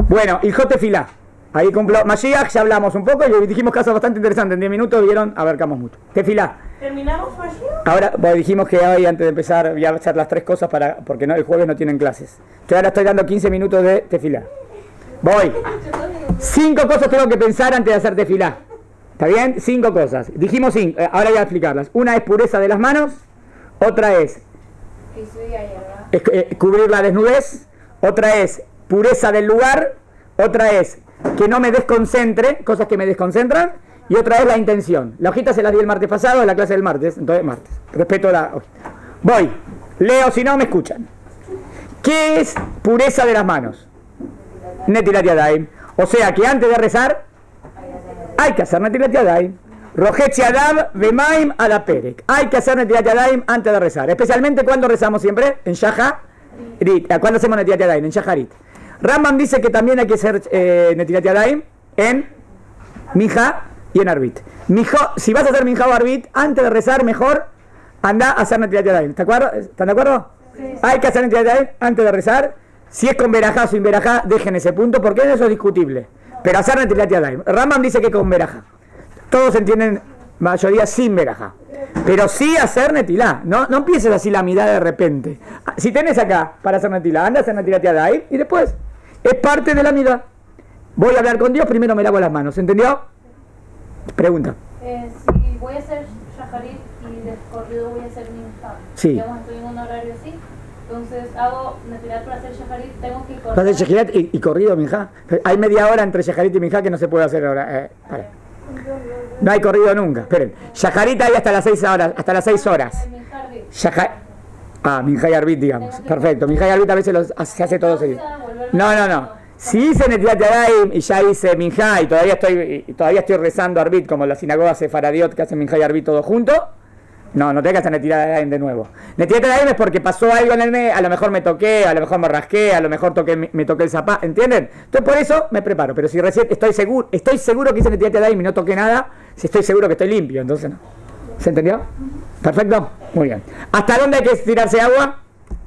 Bueno, Hilhot Tefilá. Ahí cumplo. Mashiach, ya hablamos un poco y dijimos casos bastante interesantes. En 10 minutos vieron, abarcamos mucho. Tefilá. ¿Terminamos Mashiach? Ahora, pues dijimos que hoy, antes de empezar, voy a hacer las 3 cosas porque no, el jueves no tienen clases. Yo ahora estoy dando 15 minutos de Tefilá. Voy. 5 cosas tengo que pensar antes de hacer Tefilá. ¿Está bien? 5 cosas. Dijimos 5. Ahora voy a explicarlas. Una es pureza de las manos. Otra es cubrir la desnudez. Otra es pureza del lugar. Otra es que no me desconcentre, cosas que me desconcentran. Y otra es la intención. La hojita se las di el martes pasado, en la clase del martes. Entonces, martes. Respeto la hojita. Voy. Leo, si no me escuchan. ¿Qué es pureza de las manos? Netilat Yadayim. O sea que antes de rezar hay que hacer Netilat Yadayim. Rojetzi Adam Bemaim Adaperek. Hay que hacer Netilat Yadayim antes de rezar. Especialmente cuando rezamos siempre en Shacharit. ¿Cuándo hacemos Netilat Yadayim? En Shacharit. Rambam dice que también hay que hacer Netilat Yadayim en Minja y en Arbit. Si vas a hacer Minja o Arbit, antes de rezar mejor anda a hacer Netilat Yadayim. ¿Están de acuerdo? Sí. Hay que hacer Netilat Yadayim antes de rezar. Si es con verajá o sin verajá, dejen ese punto porque eso es discutible. Pero hacer Netilat Yadayim. Rambam dice que con verajá. Todos entienden, mayoría sin verajá. Pero sí hacer netilá. No empieces así la mirada de repente. Si tenés acá para hacer netilá, anda a hacer Netilat Yadayim y después es parte de la mirada. Voy a hablar con Dios, primero me lavo las manos. ¿Entendió? Pregunta. Si voy a hacer shaharit y de corrido voy a hacer minja. Sí. Digamos, estoy en un horario así. Entonces hago netilat para hacer shaharit, tengo que correr. Para hacer shaharit y corrido minja. Hay media hora entre shaharit y minja que no se puede hacer ahora. No hay corrido nunca. Esperen. Shaharit hay hasta las 6 horas. Hasta las 6 horas. Minja y Arbit, digamos. Perfecto. Minja y Arbit a veces se hace todo seguido. No. Si hice Netilat Yadayim y ya hice Minja y todavía estoy rezando Arbit como la sinagoga sefaradiot que hacen Minja y Arbit todo junto. No tengo que hacer Netilat Yadayim de nuevo. Netilat Yadayim es porque pasó algo en el mes, a lo mejor me toqué, a lo mejor me rasqué, a lo mejor me toqué el zapato, ¿entienden? Entonces por eso me preparo, pero si recién estoy seguro que hice Netilat Yadayim y no toqué nada, si estoy seguro que estoy limpio, entonces no. ¿Se entendió? ¿Perfecto? Muy bien. ¿Hasta dónde hay que tirarse agua?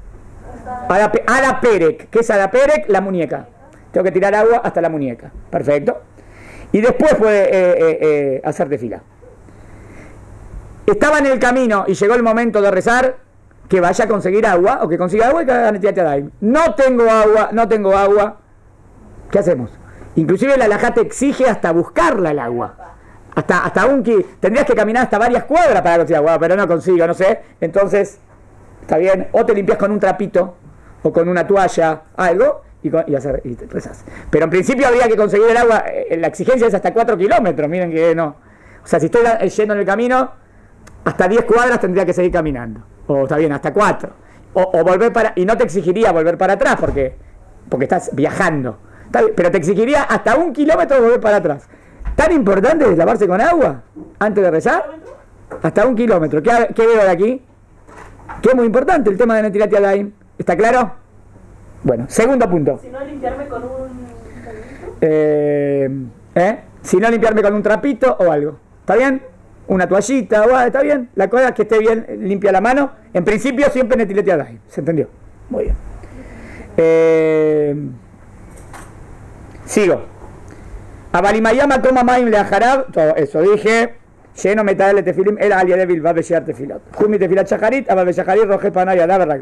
A la perek. ¿Qué es a la perek? La muñeca. Tengo que tirar agua hasta la muñeca. Perfecto. Y después puede hacer tefila. Estaba en el camino y llegó el momento de rezar, que vaya a conseguir agua, o que consiga agua y que haga Netilat Yadayim. No tengo agua. ¿Qué hacemos? Inclusive la halajá te exige hasta buscarla el agua. Hasta tendrías que caminar hasta varias cuadras para conseguir agua, pero no consigo, no sé. Entonces, está bien, o te limpias con un trapito, o con una toalla, algo, y rezas. Pero en principio habría que conseguir el agua, la exigencia es hasta 4 kilómetros, miren que no. O sea, si estoy yendo en el camino, hasta 10 cuadras tendría que seguir caminando. O está bien, hasta 4. O volver y no te exigiría volver para atrás, porque estás viajando. Pero te exigiría hasta 1 kilómetro volver para atrás. ¿Tan importante es lavarse con agua antes de rezar? Hasta 1 kilómetro. ¿Qué veo de aquí? Que es muy importante el tema de Netilat Yadayim. ¿Está claro? Bueno, segundo punto. Si no, limpiarme con un trapito. Si no, limpiarme con un trapito o algo. ¿Está bien? Una toallita o algo, ¿está bien? La cosa es que esté bien limpia la mano. En principio siempre Netilat Yadayim. ¿Se entendió? Muy bien. Sigo. Abalimayama toma maim leajarab. Todo eso dije. Lleno metal de tefilim. El alia de bilba beshiar tefilot. Jumi tefilat shacharit. Abal beshacharit roje panaya da verragla.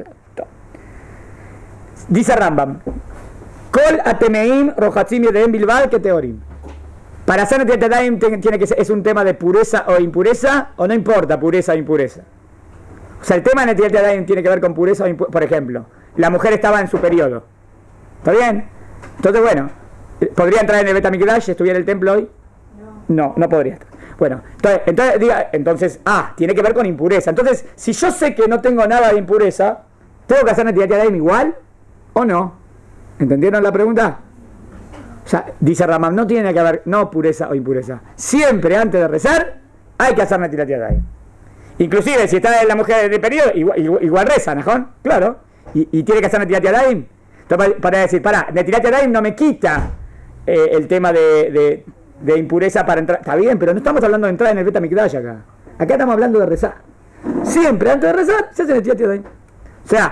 Dice Rambam. Kol atemeim rojatzim yedem bilbal que teorim. Para hacer Netilat Yadayim tiene que ser, es un tema de pureza o impureza, o no importa pureza o impureza. O sea, el tema de Netilat Yadayim tiene que ver con pureza o impureza. Por ejemplo, la mujer estaba en su periodo. ¿Está bien? Entonces, bueno, ¿podría entrar en el Betamikdash si estuviera en el templo hoy? No podría estar. Bueno, entonces, tiene que ver con impureza. Entonces, si yo sé que no tengo nada de impureza, ¿tengo que hacer Netilat Yadayim igual o no? ¿Entendieron la pregunta? O sea, dice Rambam, no tiene que haber pureza o impureza. Siempre antes de rezar hay que hacer Netilat Yadayim. Inclusive si está en la mujer de periodo, igual reza, ¿no? Claro. Y tiene que hacer Netilat Yadayim. Entonces, para decir, Netilat Yadayim no me quita el tema de impureza para entrar. Está bien, pero no estamos hablando de entrar en el Betamikdash acá. Acá estamos hablando de rezar. Siempre antes de rezar se hace Netilat Yadayim. O sea,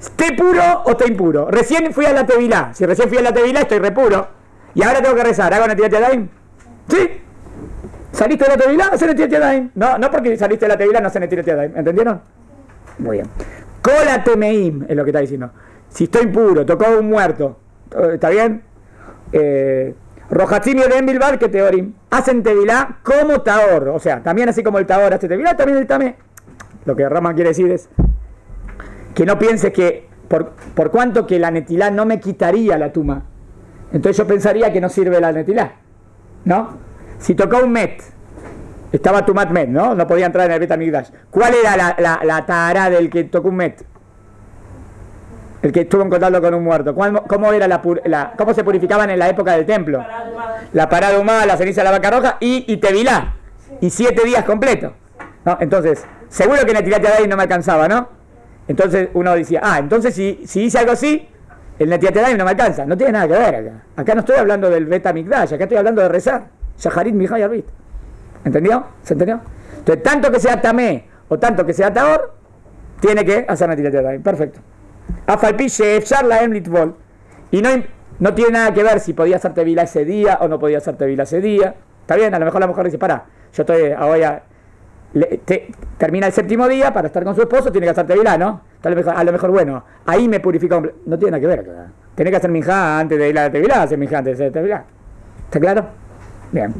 ¿Esté puro o esté impuro? Recién fui a la tevilá. Si recién fui a la tevilá, estoy repuro. Y ahora tengo que rezar. ¿Hago Netilat Yadayim? ¿Sí? ¿Saliste de la tevilá? Hacé Netilat Yadayim. No porque saliste de la tevilá, no hace Netilat Yadayim. ¿Entendieron? Muy bien. Kola temeim es lo que está diciendo. Si estoy impuro, tocó a un muerto. ¿Está bien? Rojatzim y Edem Bilbal que teorim. Hacen tevilá como taor. O sea, también así como el taor hace tevilá, también el tamé. Lo que Rama quiere decir es que no pienses que por cuanto que la netilá no me quitaría la tuma, entonces yo pensaría que no sirve la netilá, ¿no? Si tocó un met, estaba tumat met, ¿no? No podía entrar en el Bet Hamikdash. ¿Cuál era la tahara del que tocó un met? El que estuvo en contacto con un muerto. ¿Cómo era cómo se purificaban en la época del templo? La parada humada, la ceniza de la vaca roja y tevilá. Y 7 días completos, ¿no? Entonces, seguro que Netilat Yadayim no me alcanzaba, ¿no? Entonces uno decía, entonces si hice algo así, el Netilat Yadayim no me alcanza. No tiene nada que ver acá. Acá no estoy hablando del Bet Hamikdash, acá estoy hablando de rezar. Shaharit, Mijá y Arbit. ¿Entendió? ¿Se entendió? Entonces, tanto que sea tamé o tanto que sea taor, tiene que hacer Netilat Yadayim. Perfecto. Afalpi she'efshar lahem litvol. Y no tiene nada que ver si podía hacer tevilá ese día o no podía hacer tevilá ese día. Está bien, a lo mejor la mujer dice, pará, yo estoy ahora... termina el 7º día para estar con su esposo, tiene que hacer tevilá, ¿no? A lo mejor, bueno, ahí me purifica. No tiene nada que ver acá. Tiene que hacer minjá antes de ir a la tevilá, hacer minjá antes de hacer tevilá. ¿Está claro? Bien.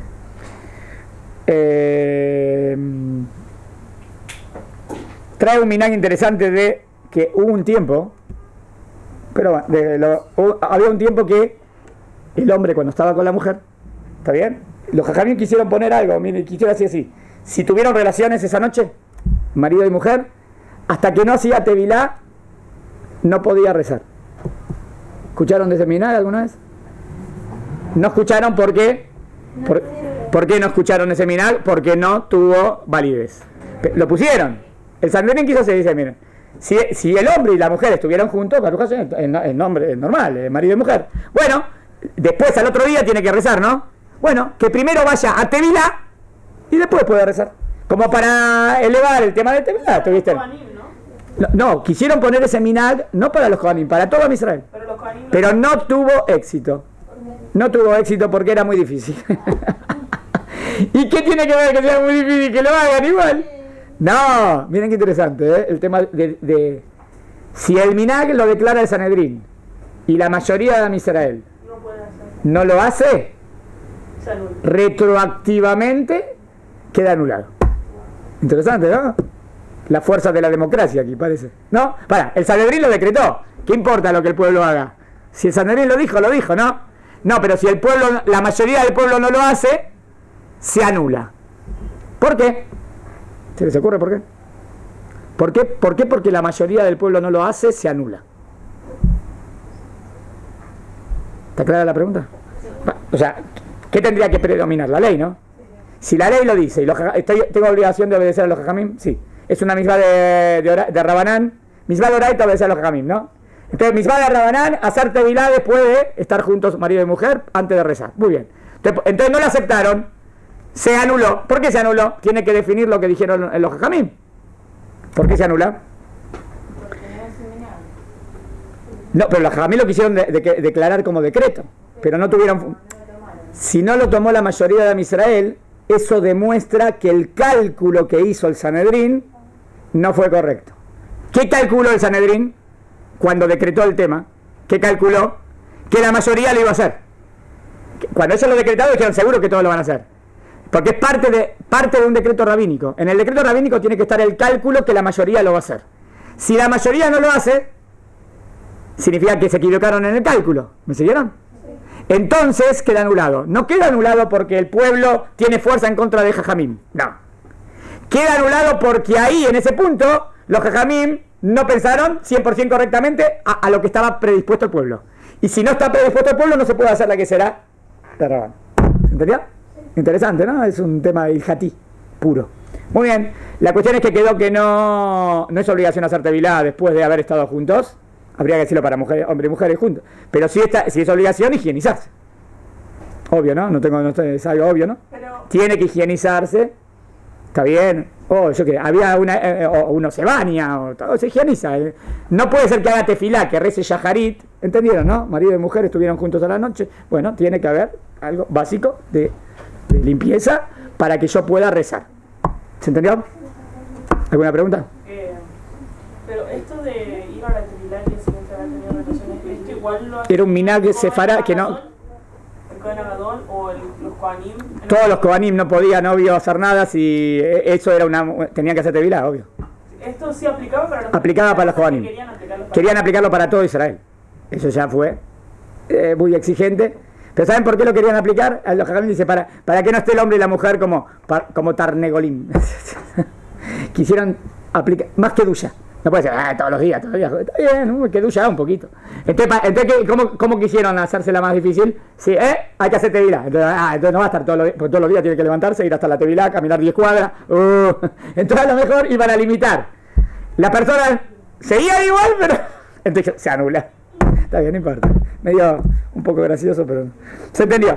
Trae un minhag interesante de que hubo un tiempo, pero había un tiempo que el hombre cuando estaba con la mujer, ¿está bien? Los jajamim quisieron poner algo, miren, quisieron decir así. Si tuvieron relaciones esa noche, marido y mujer, hasta que no hacía tevilá, no podía rezar. ¿Escucharon de ese minhag alguna vez? No escucharon ¿por qué? ¿Por qué no escucharon ese minhag? Porque no tuvo validez. Lo pusieron. El Sanedrín quiso se dice, miren, si el hombre y la mujer estuvieron juntos, el nombre es normal, marido y mujer. Bueno, después al otro día tiene que rezar, ¿no? Bueno, que primero vaya a tevilá y después puede rezar. Como para elevar el tema de tevilá, ¿tuviste? No, quisieron poner ese minhag no para los Kohanim, para todo Israel. Pero no tuvo éxito. No tuvo éxito porque era muy difícil. ¿Y qué tiene que ver que sea muy difícil que lo hagan igual? No, miren qué interesante, ¿eh? El tema de si el minhag lo declara el Sanedrín y la mayoría de Am Israel no lo hace, retroactivamente queda anulado. Interesante, ¿no? La fuerza de la democracia aquí parece. ¿No? El Sanedrín lo decretó. ¿Qué importa lo que el pueblo haga? Si el Sanedrín lo dijo, ¿no? No, pero si el pueblo, la mayoría del pueblo no lo hace, se anula. ¿Por qué? ¿Se les ocurre por qué? ¿Por qué? ¿Por qué? Porque la mayoría del pueblo no lo hace, se anula. ¿Está clara la pregunta? O sea, ¿qué tendría que predominar? La ley, ¿no? Si la ley lo dice y tengo obligación de obedecer a los jajamim, sí. Es una misma de Rabanán, misma de Oraita obedecer a los jajamim, ¿no? Entonces, misma de Rabanán, hacer tevilá después de estar juntos marido y mujer antes de rezar. Muy bien. Entonces no lo aceptaron, se anuló. ¿Por qué se anuló? Tiene que definir lo que dijeron los jajamim. ¿Por qué se anula? No, pero los jajamim lo quisieron declarar como decreto, pero no tuvieron... Si no lo tomó la mayoría de Am Israel, eso demuestra que el cálculo que hizo el Sanedrín no fue correcto. ¿Qué calculó el Sanedrín cuando decretó el tema? ¿Qué calculó? Que la mayoría lo iba a hacer. Cuando ellos lo decretaron dijeron seguro que todos lo van a hacer. Porque es parte de un decreto rabínico. En el decreto rabínico tiene que estar el cálculo que la mayoría lo va a hacer. Si la mayoría no lo hace, significa que se equivocaron en el cálculo. ¿Me siguieron? Entonces queda anulado. No queda anulado porque el pueblo tiene fuerza en contra de Jajamim. No. Queda anulado porque ahí, en ese punto, los Jajamim no pensaron 100% correctamente a lo que estaba predispuesto el pueblo. Y si no está predispuesto el pueblo, no se puede hacer la que será de Rabán. ¿Entendió? Interesante, ¿no? Es un tema ilhatí puro. Muy bien. La cuestión es que quedó que no es obligación hacer tevilá después de haber estado juntos. Habría que decirlo para mujeres, hombres y mujeres juntos. Pero si es obligación, higienizarse. Obvio, ¿no? Es algo obvio, ¿no? Pero... Tiene que higienizarse. Está bien. O yo qué, había o uno se baña, o se higieniza. No puede ser que haga tefilá, que rece shaharit, ¿entendieron, no? Marido y mujer estuvieron juntos a la noche. Bueno, tiene que haber algo básico de limpieza para que yo pueda rezar. ¿Se entendió? ¿Alguna pregunta? Pero esto de ir a la tefilá y el siguiente haber tenido relaciones, ¿esto igual lo hace? Era un minag sefará que no... ¿El Kohen Agadol o los Kohanim? Todos los Kohanim no podían, obvio, hacer nada si eso era tenían que hacer tefilá, obvio. Esto sí aplicaba para los Aplicaba para los Kohanim. Querían aplicarlo para todo Israel. Eso ya fue muy exigente. Pero ¿saben por qué lo querían aplicar? A los Kohanim dice, para que no esté el hombre y la mujer como Tarnegolim. Quisieron aplicar, más que duya. No puede ser, todos los días. Está bien, que duya un poquito. Entonces ¿cómo quisieron hacérsela más difícil? Sí, hay que hacer tevilá. Entonces no va a estar todos los días, tiene que levantarse, ir hasta la tevilá, caminar 10 cuadras. Entonces a lo mejor iban a limitar. La persona seguía igual, pero entonces se anula. Está bien, no importa. Medio un poco gracioso, pero se entendió.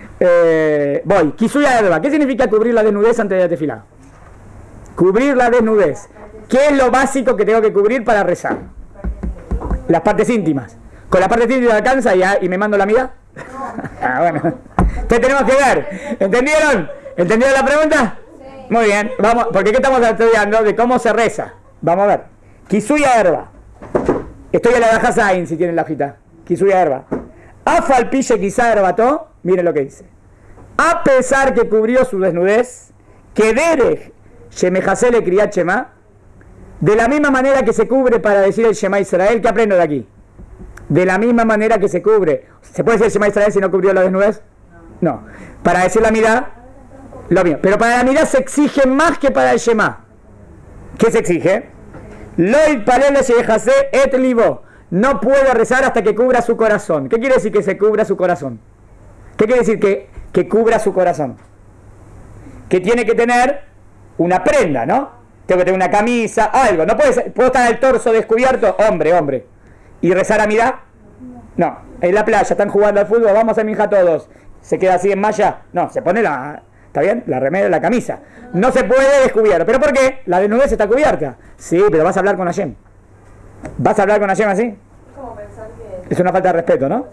Voy. Kisuya Erba. ¿Qué significa cubrir la desnudez antes de la tefilá? Cubrir la desnudez. ¿Qué es lo básico que tengo que cubrir para rezar? Las partes íntimas. ¿Con las partes íntimas alcanza y me mando la mía? Bueno. ¿Qué tenemos que ver? ¿Entendieron? ¿Entendieron la pregunta? Muy bien. Vamos, porque ¿qué estamos estudiando? De cómo se reza. Vamos a ver. Kisuya Erba. Estoy a la baja Zain, si tienen la hojita. Kisuya Erba. Afal piche quizá herbató. Miren lo que dice. A pesar que cubrió su desnudez, que derech Shemejasele Kriyat Shema, de la misma manera que se cubre para decir el Shema Israel, ¿qué aprendo de aquí? De la misma manera que se cubre. ¿Se puede decir el Shema Israel si no cubrió la desnudez? No. Para decir la mirá, lo mismo. Pero para la mirá se exige más que para el Shema. ¿Qué se exige? Loid palele shehase et libo. No puede rezar hasta que cubra su corazón. ¿Qué quiere decir que se cubra su corazón? ¿Qué quiere decir que cubra su corazón? Que tiene que tener una prenda, ¿no? Tengo que tener una camisa, algo. No puedo estar el torso descubierto, hombre. ¿Y rezar a mirá? No. En la playa están jugando al fútbol, vamos a minja todos. ¿Se queda así en malla? No, se pone ¿está bien? La remera, la camisa. No se puede descubierto. ¿Pero por qué? La desnudez está cubierta. Sí, pero vas a hablar con Hashem. ¿Vas a hablar con Hashem así? Es una falta de respeto, ¿no?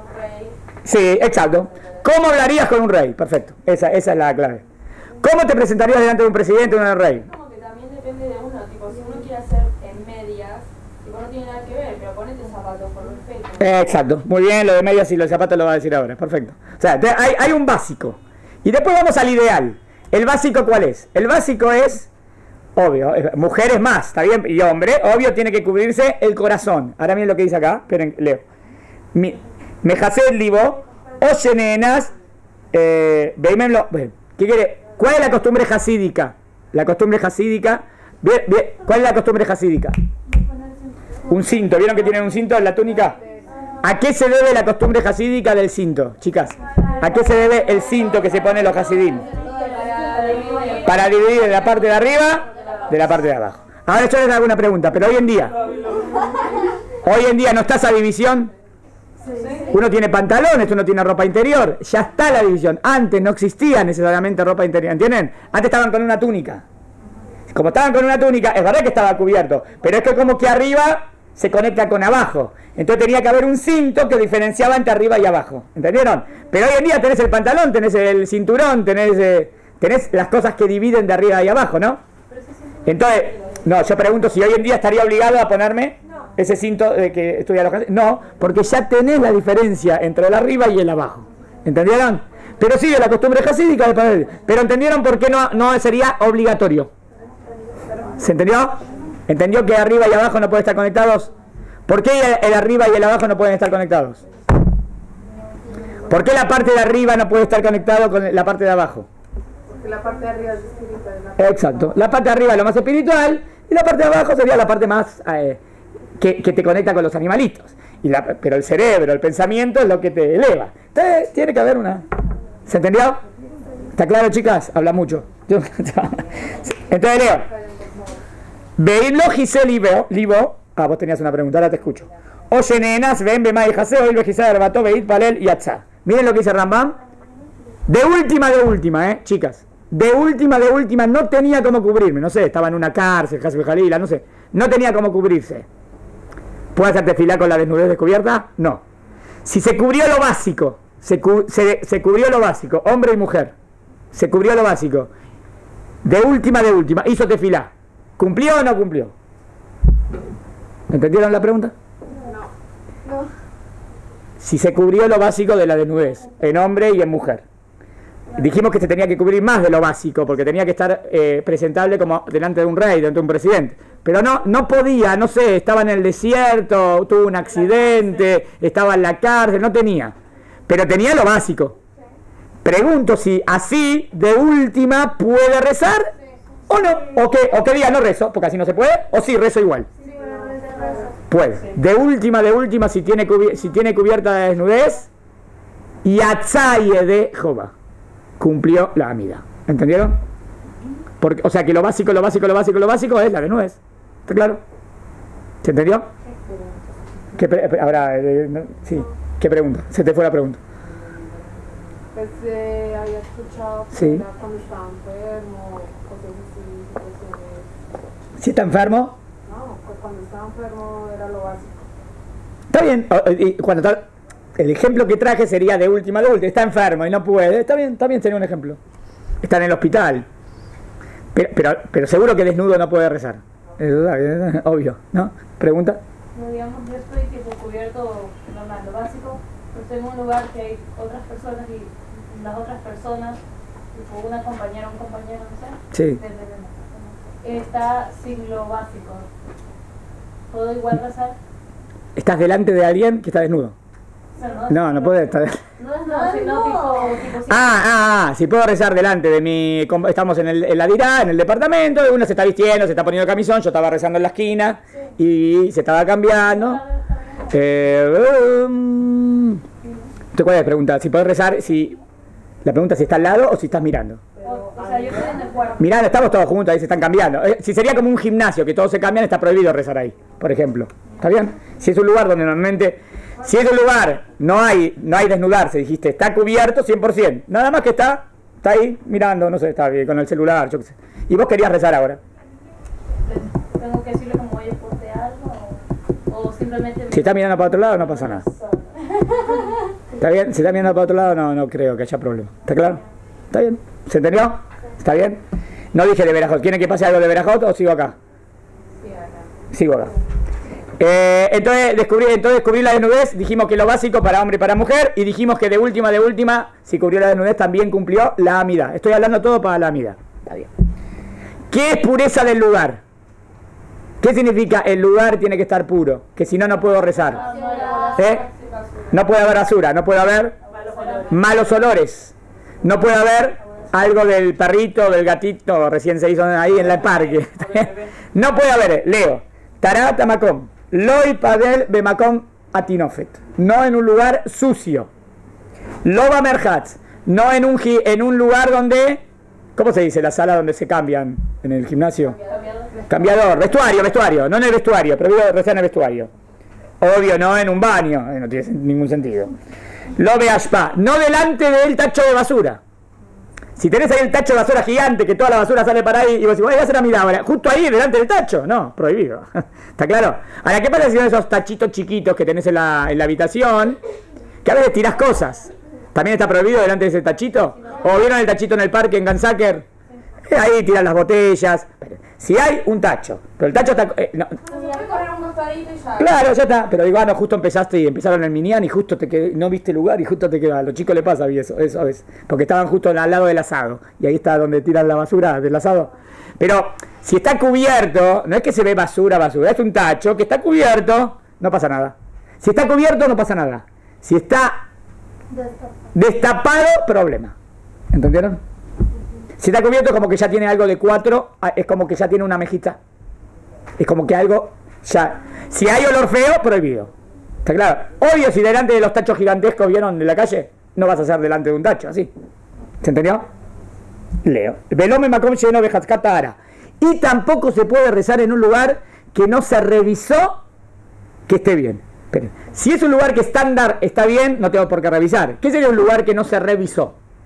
Sí, exacto. ¿Cómo hablarías con un rey? Perfecto. Esa es la clave. ¿Cómo te presentarías delante de un presidente o de un rey? Como que también depende de uno, tipo, si uno quiere hacer en medias, tipo, no tiene nada que ver, pero ponete zapatos por respeto. Exacto. Muy bien, lo de medias y los zapatos lo va a decir ahora. Perfecto. O sea, hay un básico. Y después vamos al ideal. ¿El básico cuál es? El básico es, obvio, mujeres más, ¿está bien? Y hombre, obvio, tiene que cubrirse el corazón. Ahora miren lo que dice acá. Esperen, leo. Mejased libo, oye nenas, veímenlo. ¿Qué quiere? ¿Cuál es la costumbre jasídica? La costumbre jasídica. Bien, ¿cuál es la costumbre jasídica? Un cinto. ¿Vieron que tienen un cinto en la túnica? ¿A qué se debe la costumbre jasídica del cinto, chicas? ¿A qué se debe el cinto que se pone los hasidim? Para dividir la parte de arriba de la parte de abajo. Ahora yo les hago una pregunta, pero hoy en día no está esa división. Uno tiene pantalones, uno tiene ropa interior, ya está la división. Antes no existía necesariamente ropa interior, ¿entienden? Antes estaban con una túnica. Como estaban con una túnica, es verdad que estaba cubierto, pero es que como que arriba se conecta con abajo. Entonces tenía que haber un cinto que diferenciaba entre arriba y abajo. ¿Entendieron? Pero hoy en día tenés el pantalón, tenés el cinturón, tenés las cosas que dividen de arriba y abajo, ¿no? Entonces, no, yo pregunto si hoy en día estaría obligado a ponerme ese cinto de que estudia los... No, porque ya tenés la diferencia entre el arriba y el abajo. ¿Entendieron? Pero sigue la costumbre jasídica de poner. Pero ¿entendieron por qué no sería obligatorio? ¿Se entendió? ¿Entendió que arriba y abajo no pueden estar conectados? ¿Por qué el arriba y el abajo no pueden estar conectados? ¿Por qué la parte de arriba no puede estar conectado con la parte de abajo? Porque la parte de arriba es espiritual. Exacto. La parte de arriba es lo más espiritual y la parte de abajo sería la parte más que te conecta con los animalitos. Pero el cerebro, el pensamiento es lo que te eleva. Entonces tiene que haber una... ¿Se entendió? ¿Está claro, chicas? Habla mucho. Entonces leo. Veirlo Giselle Libo. Vos tenías una pregunta, ahora te escucho. Oye, nenas, ven, bemá y jase, oílo Giselle Arbató, veid, palel y atzá. Miren lo que dice Rambam. De última, chicas. de última, no tenía cómo cubrirme, no sé, estaba en una cárcel, Hasbe Jalila, no sé, no tenía cómo cubrirse. ¿Puede hacer tefilá con la desnudez descubierta? No. Si se cubrió lo básico, se cubrió lo básico, hombre y mujer, se cubrió lo básico, de última, hizo tefilá, ¿cumplió o no cumplió? ¿Entendieron la pregunta? No. Si se cubrió lo básico de la desnudez, en hombre y en mujer. Dijimos que se tenía que cubrir más de lo básico, porque tenía que estar presentable como delante de un rey, delante de un presidente. Pero no podía, no sé, estaba en el desierto, tuvo un accidente, estaba en la cárcel, no tenía. Pero tenía lo básico. Pregunto si así, de última, puede rezar o no. O que diga no rezo, porque así no se puede, o sí rezo igual. Puede. De última, si tiene cubierta de desnudez, y Atzaye de Jehová. Cumplió la amida. ¿Entendieron? Porque, o sea que lo básico es la desnudez. ¿Está claro? ¿Se entendió? Sí. ¿Qué pregunta? Se te fue la pregunta. Pues había escuchado que Sí. era cuando estaba enfermo, cosas así. ¿Si está enfermo? No, pues cuando estaba enfermo era lo básico. Está bien. El ejemplo que traje sería de última. Está enfermo y no puede. Está bien, sería un ejemplo. Está en el hospital. Pero seguro que desnudo no puede rezar. Eso es obvio, ¿no? ¿Pregunta? No, digamos, yo estoy tipo cubierto normal, lo básico, pero estoy en un lugar que hay otras personas y las otras personas, tipo una compañera, un compañero, no sé, Sí. está sin lo básico. ¿Puedo igual rezar? ¿Estás delante de alguien que está desnudo? O sea, No puede estar. No, sino tipo Si puedo rezar delante de mi... Estamos en la dirá, en el departamento, uno se está vistiendo, se está poniendo camisón, yo estaba rezando en la esquina y se estaba cambiando. ¿Usted cuál es la pregunta? Si puedes rezar, la pregunta es si está al lado o si estás mirando. O sea, yo estoy en el cuarto. Mirando, estamos todos juntos, ahí se están cambiando. Si sería como un gimnasio, que todos se cambian, está prohibido rezar ahí, por ejemplo. ¿Está bien? Si es un lugar donde normalmente... Si es un lugar, no hay desnudarse, dijiste, está cubierto 100%. Nada más que está ahí mirando, no sé, está bien, con el celular, yo qué sé. Y vos querías rezar ahora. ¿Tengo que decirle como, oye, ponte algo? ¿O simplemente...? Si está mirando para otro lado, no pasa nada. ¿Está bien? Si está mirando para otro lado, no creo que haya problema. ¿Está claro? ¿Está bien? ¿Se entendió? ¿Está bien? No dije de Berajot. ¿Quieren que pase algo de Berajot o sigo acá? Sigo acá. Entonces descubrí la desnudez, dijimos que lo básico para hombre y para mujer, y dijimos que de última, si cubrió la desnudez también cumplió la amida. Estoy hablando todo para la amida. Está bien. ¿Qué es pureza del lugar? ¿Qué significa el lugar tiene que estar puro? Que si no, no puedo rezar. No puede haber basura, no puede haber malos olores, no puede haber algo del perrito, del gatito, recién se hizo ahí en el parque. No puede haber, leo, Tarat Amakom. Loi padel bemakom atinofet. No en un lugar sucio. Loba merhatz. No en un lugar donde... ¿Cómo se dice? La sala donde se cambian en el gimnasio. Cambiador. Vestuario. No en el vestuario. Prohibido rezar en el vestuario. Obvio, no en un baño. No tiene ningún sentido. Lobe ashpa. No delante del tacho de basura. Si tenés ahí el tacho de basura gigante, que toda la basura sale para ahí, y vos decís, voy a hacer a mi ahora, justo ahí, delante del tacho. No, prohibido. ¿Está claro? Ahora, ¿qué pasa si son esos tachitos chiquitos que tenés en la habitación? Que a veces tirás cosas. ¿También está prohibido delante de ese tachito? ¿O vieron el tachito en el parque en Gansacker? Ahí tiran las botellas. Si hay un tacho, pero el tacho está... no. Claro, ya está. Pero digo, no, justo empezaron el Minyan y justo no viste lugar y justo te quedó. A los chicos les pasa eso a veces. Porque estaban justo al lado del asado. Y ahí está donde tiran la basura del asado. Pero si está cubierto, no es que se ve basura, es un tacho que está cubierto, no pasa nada. Si está cubierto, no pasa nada. Si está destapado, problema. ¿Entendieron? Si está cubierto es como que ya tiene algo de 4, es como que ya tiene una mejita. Es como que algo ya... Si hay olor feo, prohibido. ¿Está claro? Obvio, si delante de los tachos gigantescos vieron de la calle, no vas a hacer delante de un tacho, así. ¿Se entendió? Leo. Velome makom lleno de hatzkatara. Y tampoco se puede rezar en un lugar que no se revisó que esté bien. Pero, si es un lugar que estándar está bien, no tengo por qué revisar. ¿Qué sería un lugar que no se revisó?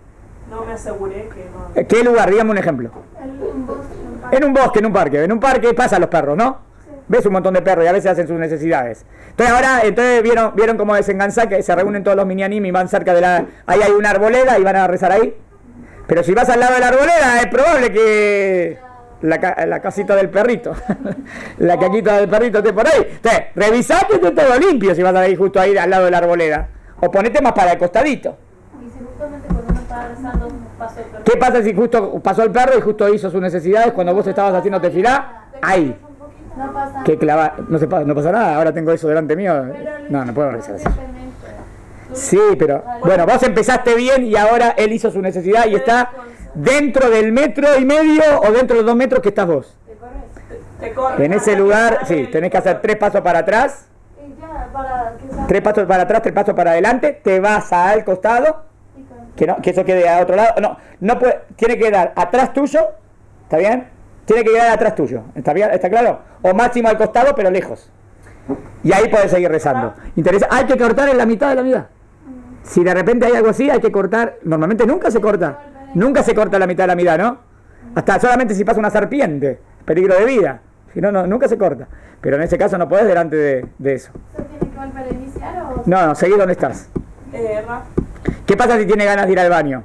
No me aseguré que no. ¿Qué lugar? Dígame un ejemplo. Un bosque, En un bosque, en un parque. En un parque pasan los perros, ¿no? Ves un montón de perros y a veces hacen sus necesidades. Entonces vieron cómo desenganzar, que se reúnen todos los minianim y van cerca de la... Ahí hay una arboleda y van a rezar ahí. Pero si vas al lado de la arboleda es probable que la casita del perrito, la caquita del perrito esté por ahí. Entonces, revisá que esté todo limpio si vas a ir justo ahí al lado de la arboleda. O ponete más para el costadito. Y si justamente cuando uno estaba rezando pasó el perro. ¿Qué pasa si justo pasó el perro y justo hizo sus necesidades cuando vos estabas haciendo tefilá? Ahí. No pasa Que clava, no pasa nada, ahora tengo eso delante mío. No puedo rezar así. Sí, pero bueno, vos empezaste bien y ahora él hizo su necesidad y está dentro del 1,5 metros o dentro de los 2 metros que estás vos. Te corres. En ese lugar, sí, tenés que hacer 3 pasos para atrás, Y ya, para que sea... 3 pasos para atrás, 3 pasos para adelante, te vas al costado, que eso quede a otro lado. No puede, tiene que quedar atrás tuyo, ¿está bien? Tiene que quedar atrás tuyo, ¿está bien? ¿Está claro? O máximo al costado, pero lejos. Y ahí podés seguir rezando. Interesa, hay que cortar en la mitad de la mitad. Si de repente hay algo así, hay que cortar. Normalmente nunca se corta. Nunca se corta la mitad de la mitad, ¿no? Hasta solamente si pasa una serpiente, peligro de vida. Si no, nunca se corta. Pero en ese caso no podés delante de eso. ¿Eso tiene que volver a iniciar o...? No, seguí donde estás. Ra. ¿Qué pasa si tiene ganas de ir al baño?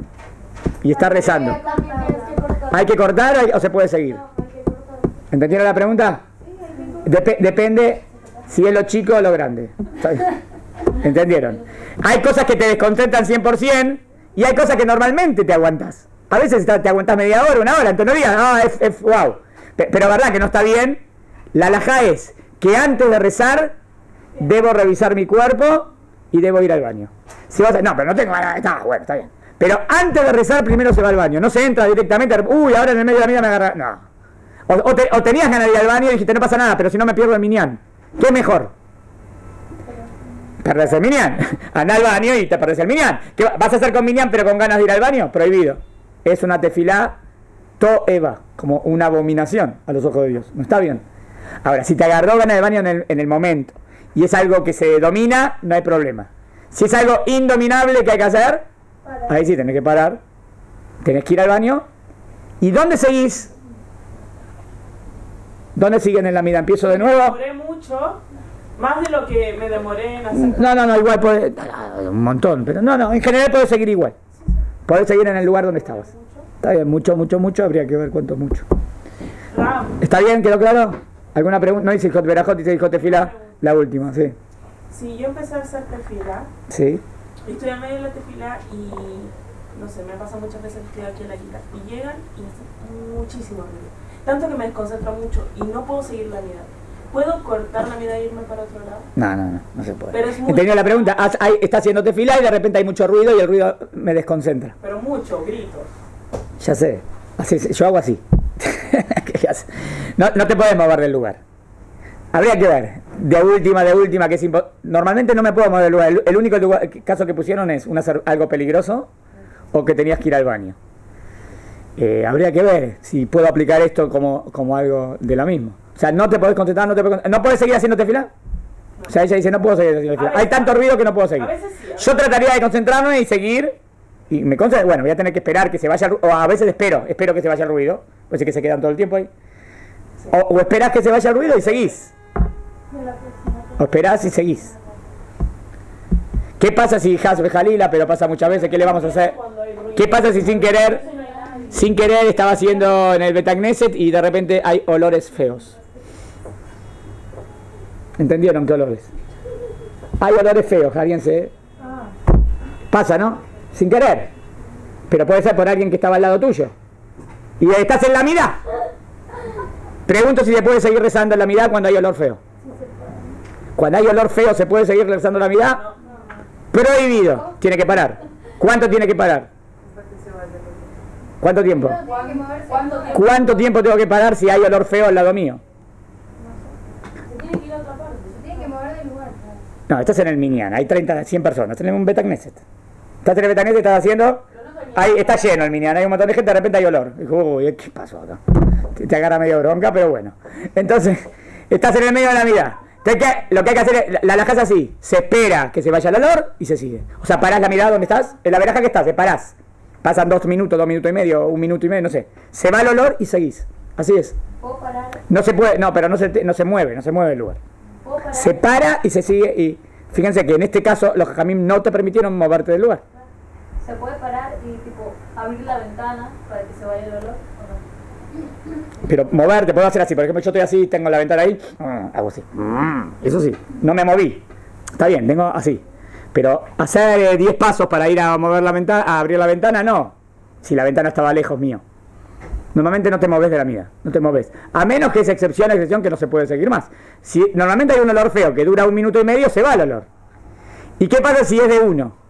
Y está rezando. ¿Hay que cortar o se puede seguir? ¿Entendieron la pregunta? Depende si es lo chico o lo grande. ¿Entendieron? Hay cosas que te desconcentran 100% y hay cosas que normalmente te aguantas. A veces te aguantas media hora, 1 hora, entonces no digas, es wow. Pero verdad que no está bien. La halajá es que antes de rezar debo revisar mi cuerpo y debo ir al baño. Si vas a, no, pero no tengo ganas, bueno, está bien. Pero antes de rezar primero se va al baño, no se entra directamente, ahora en el medio de la vida me agarra, no. O tenías ganas de ir al baño y dijiste, no pasa nada, pero si no me pierdo el minyan. ¿Qué es mejor? Perdés el minyan. Andá al baño y te perdés el minyan. ¿Qué vas a hacer con minyan pero con ganas de ir al baño? Prohibido. Es una tefilá toeva, como una abominación a los ojos de Dios. No está bien. Ahora, si te agarró ganas de baño en el momento y es algo que se domina, no hay problema. Si es algo indominable que hay que hacer, ahí sí tenés que parar. Tenés que ir al baño. ¿Y dónde seguís? ¿Dónde siguen en la mida? ¿Empiezo de nuevo? Me demoré mucho, más de lo que me demoré en hacer. No, igual podés, un montón, pero no, en general podés seguir igual. Podés seguir en el lugar donde estabas. Está bien, mucho, habría que ver cuánto mucho. Ram. ¿Está bien? ¿Quedó claro? ¿Alguna pregunta? No dice Hijot Berajot, dice Hijot Tefilá, la última, sí. Si yo empecé a hacer tefilá, Sí. estoy en medio de la tefilá y, no sé, me pasa muchas veces que estoy aquí en la quinta y llegan y hacen muchísimo ruido. Tanto que me desconcentra mucho y no puedo seguir la vida. ¿Puedo cortar la vida e irme para otro lado? No se puede. Pero es muy... Entendí la pregunta. Está haciendo tefilá y de repente hay mucho ruido y el ruido me desconcentra. Pero mucho, gritos. Ya sé. Yo hago así. No te puedes mover del lugar. Habría que ver. De última, que es normalmente no me puedo mover del lugar. El único caso que pusieron es algo peligroso o que tenías que ir al baño. Habría que ver si puedo aplicar esto como algo de lo mismo. O sea, no te podés concentrar, no podés seguir haciendo tefilá. No. O sea, ella dice, no puedo seguir haciendo tefilá. Hay tanto ruido que no puedo seguir. A veces sí, Yo trataría de concentrarme y seguir. Y me concentro, bueno, voy a tener que esperar que se vaya el ruido. O a veces espero que se vaya el ruido. Puede ser que se quedan todo el tiempo ahí. Sí. O esperás que se vaya el ruido y seguís. O esperás y seguís. ¿Qué pasa si Hasbe Jalila, pero pasa muchas veces? ¿Qué le vamos a hacer? ¿Qué pasa si sin querer estaba haciendo en el Betagneset y de repente hay olores feos? ¿Entendieron qué olores? Hay olores feos, alguien se... Pasa, ¿no? Sin querer. Pero puede ser por alguien que estaba al lado tuyo. Y estás en la mirá. Pregunto si se puede seguir rezando en la mirá cuando hay olor feo. Cuando hay olor feo, ¿se puede seguir rezando la mirá? Prohibido. Tiene que parar. ¿Cuánto tiene que parar? ¿Cuánto tiempo? ¿Cuánto tiempo tengo que parar si hay olor feo al lado mío? Se tiene que ir a otra parte, se tiene que mover del lugar. No, estás en el Minyan, hay 100 personas, tenemos un Betagneset. Estás en el Betagneset, estás haciendo... Ahí está lleno el Minyan, hay un montón de gente, de repente hay olor. Dijo, uy, ¿qué pasó acá? Te agarra medio bronca, pero bueno. Entonces, estás en el medio de la mirada. Entonces, lo que hay que hacer es, la alajá es así, se espera que se vaya el olor y se sigue. O sea, parás la mirada donde estás, en la veraja que estás, parás pasan 2 minutos, 2 minutos y medio, 1 minuto y medio, no sé. Se va el olor y seguís. Así es. ¿Puedo parar? No se puede, no, pero no se mueve el lugar. ¿Puedo parar? Se para y se sigue. Y fíjense que en este caso los jajamim no te permitieron moverte del lugar. ¿Se puede parar y tipo abrir la ventana para que se vaya el olor o no? Pero moverte, puedo hacer así. Por ejemplo, yo estoy así, tengo la ventana ahí, hago así. Eso sí, no me moví. Está bien, tengo así. Pero hacer 10 pasos para ir a mover la ventana, a abrir la ventana, no. Si la ventana estaba lejos mío. Normalmente no te moves de la mía, no te moves. A menos que es excepción que no se puede seguir más. Si normalmente hay un olor feo que dura 1 minuto y medio, se va el olor. ¿Y qué pasa si es de 1?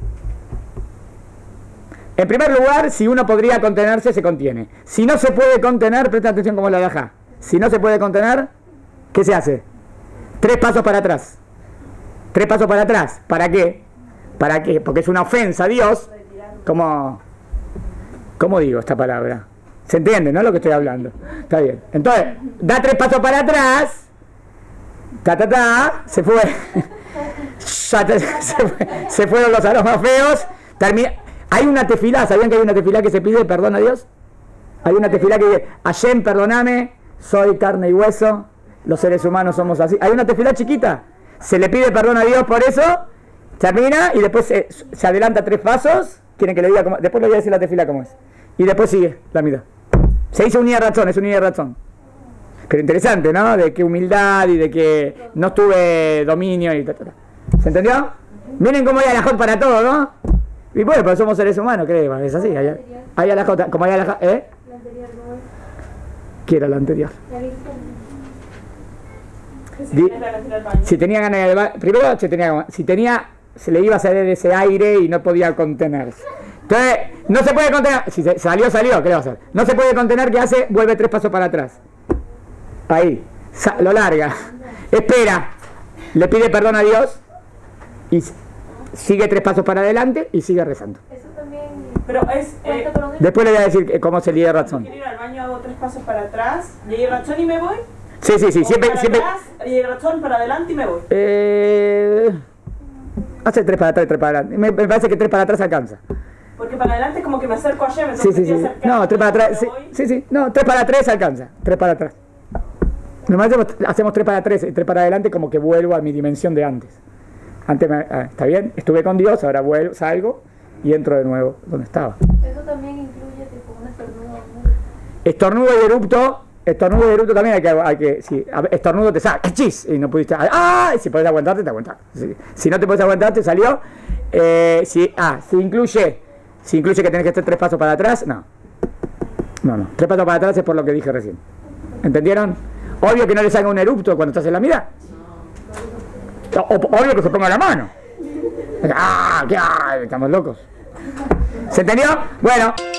En primer lugar, si uno podría contenerse, se contiene. Si no se puede contener, presta atención como la alajá. Si no se puede contener, ¿qué se hace? 3 pasos para atrás. 3 pasos para atrás. ¿Para qué? ¿Para qué? Porque es una ofensa a Dios. ¿Cómo digo esta palabra? ¿Se entiende, no? Lo que estoy hablando. Está bien. Entonces, da 3 pasos para atrás. Se fue. Se fueron los aromas feos. Termina. Hay una tefilá, ¿sabían que hay una tefilá que se pide perdón a Dios? Hay una tefilá que dice, Hashem, perdóname, soy carne y hueso, los seres humanos somos así. Hay una tefilá chiquita, se le pide perdón a Dios por eso, termina y después se adelanta 3 pasos, quieren que le diga cómo, después le voy a decir la tefilá cómo es. Y después sigue la mitad. Se dice unidad razón, es unidad razón. Pero interesante, ¿no? De qué humildad y de que no tuve dominio y tal. ¿Se entendió? Miren cómo hay alajot para todo, ¿no? Y bueno, pero somos seres humanos, creo, es así. Hay alajot, como hay alajot, ¿eh? La anterior no es. ¿Qué era la anterior? La vista. Si tenía ganas de baño, primero se le iba a salir ese aire y no podía contenerse. Entonces, no se puede contener. Si salió, ¿qué le va a hacer? No se puede contener, ¿qué hace? Vuelve 3 pasos para atrás. Ahí, lo larga. Espera, le pide perdón a Dios y sigue 3 pasos para adelante y sigue rezando. Eso también. Pero es. Después le voy a decir cómo se lidia razón. Quiero ir al baño, hago 3 pasos para atrás, llegué razón y me voy. Sí, siempre. Atrás, llegué razón para adelante y me voy. Hace 3 para atrás, 3 para adelante. Me parece que 3 para atrás alcanza. Porque para adelante es como que me acerco a Yem, Sí. No, 3 para atrás. Sí. No, 3 para 3 alcanza. 3 para atrás. Normalmente hacemos 3 para 3 y 3 para adelante como que vuelvo a mi dimensión de antes. Está bien, estuve con Dios, ahora vuelvo, salgo y entro de nuevo donde estaba. Eso también incluye tipo un estornudo. Estornudo y eructo también hay que si estornudo te sale, ¡chis! Y no pudiste, si podés aguantarte, te aguantás. Si no te podés aguantar, te salió. Si incluye que tenés que hacer 3 pasos para atrás, no. 3 pasos para atrás es por lo que dije recién. ¿Entendieron? Obvio que no le salga un erupto cuando estás en la mirada. Obvio que se ponga la mano. Estamos locos. ¿Se entendió? Bueno.